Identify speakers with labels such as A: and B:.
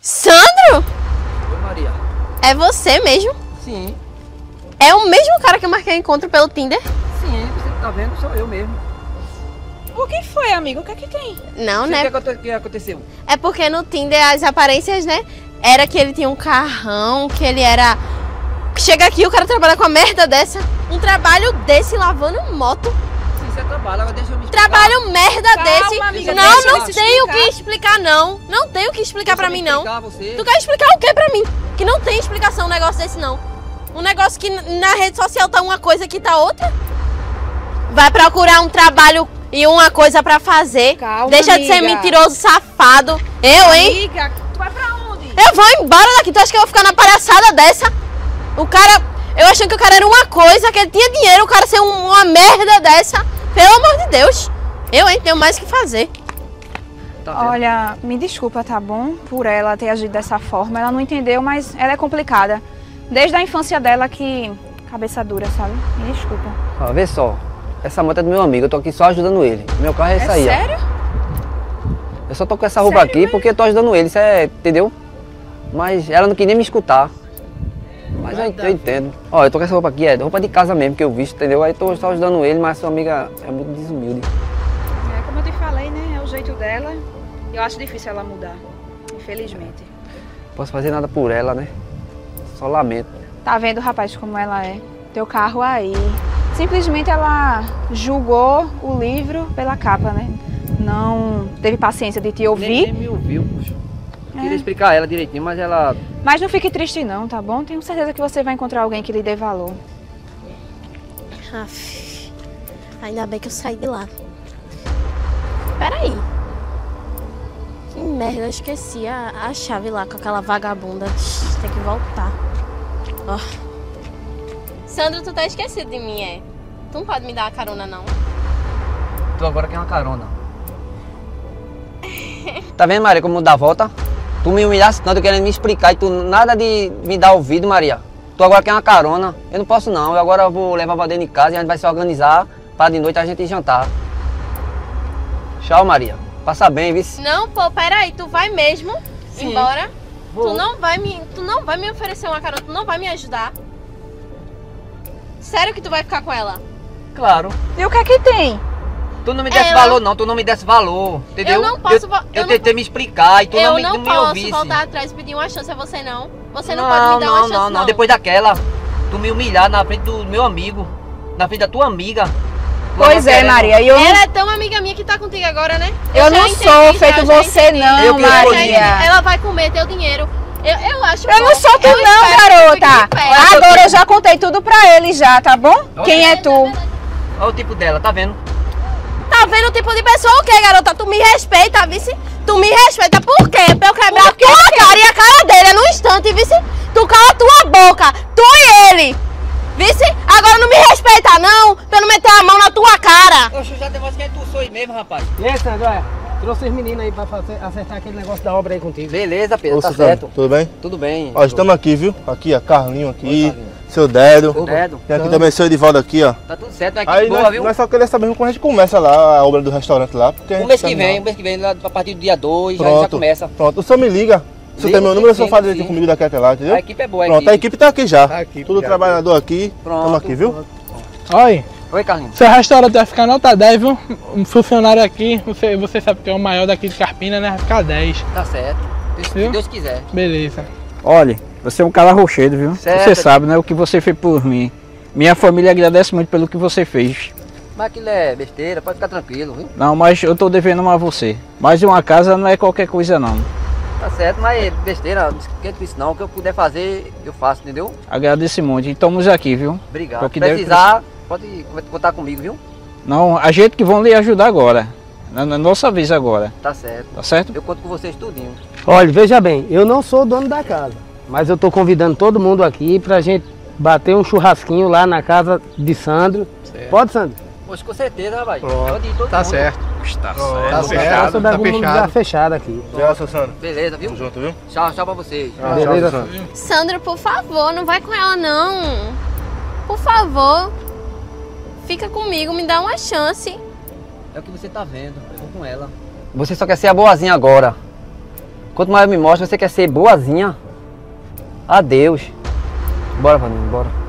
A: Sandro?
B: Oi, Maria.
A: É você mesmo?
B: Sim.
A: É o mesmo cara que eu marquei encontro pelo Tinder?
B: Sim, você tá vendo? Sou eu mesmo.
C: O que foi, amigo? O que é que tem?
A: Não, né?
B: O que aconteceu?
A: É porque no Tinder as aparências, né? Era que ele tinha um carrão, que ele era... Chega aqui, o cara trabalha com a merda dessa. Um trabalho desse lavando moto.
B: Sim, você trabalha, agora deixa eu me explicar.
A: Trabalho merda
C: Calma,
A: desse.
C: amiga,
A: Não,
C: deixa eu
A: não
C: te
A: tenho o
C: explicar.
A: que explicar, não. Não tenho o que explicar pra mim, não.
B: Você.
A: Tu quer explicar o que pra mim? Que não tem explicação um negócio desse, não. Um negócio que na rede social tá uma coisa que tá outra. Vai procurar um trabalho e uma coisa pra fazer.
C: Calma,
A: Deixa de ser
C: amiga.
A: mentiroso, safado. Eu, hein?
C: Amiga, tu vai pra onde?
A: Eu vou embora daqui. Tu acha que eu vou ficar na palhaçada dessa? O cara... Eu achando que o cara era uma coisa, que ele tinha dinheiro, o cara ser uma merda dessa. Pelo amor de Deus. Eu, hein? Tenho mais o que fazer.
B: Tá vendo?
C: Olha, me desculpa, tá bom? Por ela ter agido dessa forma. Ela não entendeu, mas ela é complicada. Desde a infância dela que... Cabeça dura, sabe? Me desculpa.
B: Ó, vê só. Essa moto é do meu amigo, eu tô aqui só ajudando ele. Meu carro é esse aí,
C: sério?
B: ó. Eu só tô com essa roupa
C: Sério
B: aqui
C: mesmo?
B: porque eu tô ajudando ele, isso é... Entendeu? Mas ela não queria nem me escutar. Mas eu entendo. Ó, eu tô com essa roupa aqui, é roupa de casa mesmo que eu visto, entendeu? Aí tô só ajudando ele, mas sua amiga é muito desumilde.
C: É, como eu te falei, né? É o jeito dela. Eu acho difícil ela mudar. Infelizmente.
B: Posso fazer nada por ela, né? Só lamento.
C: Tá vendo, rapaz, como ela é? Teu carro aí. Simplesmente ela julgou o livro pela capa, né? Não teve paciência de te ouvir.
B: Nem me ouviu, poxa. Queria explicar a ela direitinho, mas ela...
C: Mas não fique triste não, tá bom? Tenho certeza que você vai encontrar alguém que lhe dê valor.
A: Aff, ainda bem que eu saí de lá. Peraí. Que merda, eu esqueci a chave lá com aquela vagabunda. Tem que voltar. Ó. Sandro, tu tá esquecido de mim, é? Tu não pode me dar uma carona, não?
B: Tu agora quer uma carona. Tá vendo, Maria, como dá a volta? Tu me humilhasse tanto querendo me explicar e tu nada de me dar ouvido, Maria. Tu agora quer uma carona. Eu não posso não, eu agora vou levar pra dentro de casa e a gente vai se organizar para de noite a gente ir jantar. Tchau, Maria. Passa bem, vice.
A: Não, pô, peraí, tu vai mesmo
B: Sim.
A: embora?
B: Vou.
A: Tu não vai me oferecer uma carona, tu não vai me ajudar? Sério que tu vai ficar com ela?
B: Claro.
C: E o que é que tem?
B: Tu não me desse
A: Ela-
B: valor não, tu não me desse valor, entendeu?
A: Eu não posso...
B: Eu tentei me explicar e tu
A: Eu
B: não
A: não
B: me
A: posso
B: ouvisse.
A: voltar atrás e pedir uma chance a você, não. Você não pode me dar uma chance, não.
B: Depois daquela, tu me humilhar na frente do meu amigo, na frente da tua amiga. Tu
C: Pois
B: não
C: é,
B: querendo-
C: Maria, e eu não,
A: Ela é tão amiga minha que tá contigo agora, né?
C: eu
A: já
C: não
A: entendi,
C: sou
A: já
C: feito você
A: entendi.
C: não,
B: Eu que
A: Já
B: escolhi.
A: entendi.
C: Maria.
A: Ela vai comer teu dinheiro. Eu acho
C: Eu não
A: bom.
C: sou tu
A: Eu
C: não,
A: espero que tu fique
C: garota.
A: de pé.
C: Agora eu já contei tudo pra ele já, tá bom? Quem é tu?
B: Olha o tipo dela, tá vendo?
A: Tá vendo o tipo de pessoa o quê, garota? Tu me respeita, vice? Tu me respeita por quê? Pra eu quebrar a tua cara e a cara dele num instante, vice? Tu cala a tua boca, tu e ele. Vice? Agora não me respeita não, pra eu não meter a mão na tua cara.
B: Oxe, eu já demonstrei quem tu sou aí mesmo, rapaz.
D: E aí, Sandro, olha, trouxe os meninos aí pra acertar aquele negócio da obra aí contigo.
B: Beleza, Pedro,
E: Ô,
B: tá
E: Suzano,
B: certo.
E: tudo bem?
B: Tudo bem.
E: Ó, estamos aqui, viu? Aqui, ó, Carlinho
B: Oi,
E: aqui,
B: Carlinho.
E: seu Dedo.
B: Ô, Dedo.
E: Tem aqui também seu Edivaldo aqui, ó.
B: Tá tudo certo, é
E: Aí
B: equipe boa,
E: nós,
B: viu?
E: nós só queremos saber quando a gente começa lá a obra do restaurante lá. Porque a
B: O
E: gente
B: mês que
E: terminar.
B: vem, lá a partir do dia 2, já
E: Pronto,
B: começa.
E: Pronto, o senhor me liga. Se
B: Liga,
E: tem meu número, o
B: sim,
E: senhor fala
B: sim.
E: direitinho comigo daqui até lá, entendeu?
B: A equipe é boa,
E: Pronto, a equipe tá aqui já.
D: Tá aqui,
E: Tudo
D: já.
E: trabalhador aqui.
B: Pronto.
E: Estamos aqui, viu?
D: Olha,
B: Oi, Carlinhos.
D: seu restaurante vai ficar nota 10, viu? Um funcionário aqui, você sabe que é o maior daqui de Carpina, né? Vai ficar 10.
B: Tá certo. Se
D: Viu?
B: Deus quiser.
D: Beleza.
F: Olha, você é um cara rochedo, viu?
B: Certo.
F: Você sabe, né, o que você fez por mim. Minha família agradece muito pelo que você fez.
B: Mas aquilo é besteira, pode ficar tranquilo, viu?
F: Não, mas eu tô devendo uma a você. Mas uma casa não é qualquer coisa, não.
B: Tá certo, mas besteira, não esquenta isso não. O que eu puder fazer, eu faço, entendeu?
F: Agradeço muito. E estamos aqui, viu?
B: Obrigado.
F: Pra
B: Se
F: que deve
B: precisar, pode contar comigo, viu?
F: Não, a gente que vão lhe ajudar agora. Na nossa vez agora.
B: Tá certo.
F: Tá certo?
B: Eu conto com vocês tudinho.
D: Olha, veja bem, eu não sou o dono da casa, mas eu tô convidando todo mundo aqui pra gente bater um churrasquinho lá na casa de Sandro. Pode, Sandro?
B: Poxa, com certeza, rapaz.
D: Pronto.
B: Pode ir todo
G: Tá
B: mundo.
G: certo.
D: Tá
G: fechado,
D: da
G: tá
D: comunidade
G: fechado.
D: fechada aqui.
E: Já, seu Sandro.
B: Beleza, viu?
E: Tamo junto, viu?
B: Tchau, tchau pra vocês.
D: Beleza?
E: Tchau, Sandro.
A: Sandro, por favor, não vai com ela, não. Por favor. Fica comigo, me dá uma chance.
B: É o que você tá vendo, eu vou com ela. Você só quer ser a boazinha agora. Quanto mais eu me mostro, você quer ser boazinha. Adeus. Bora, Vaninho, bora.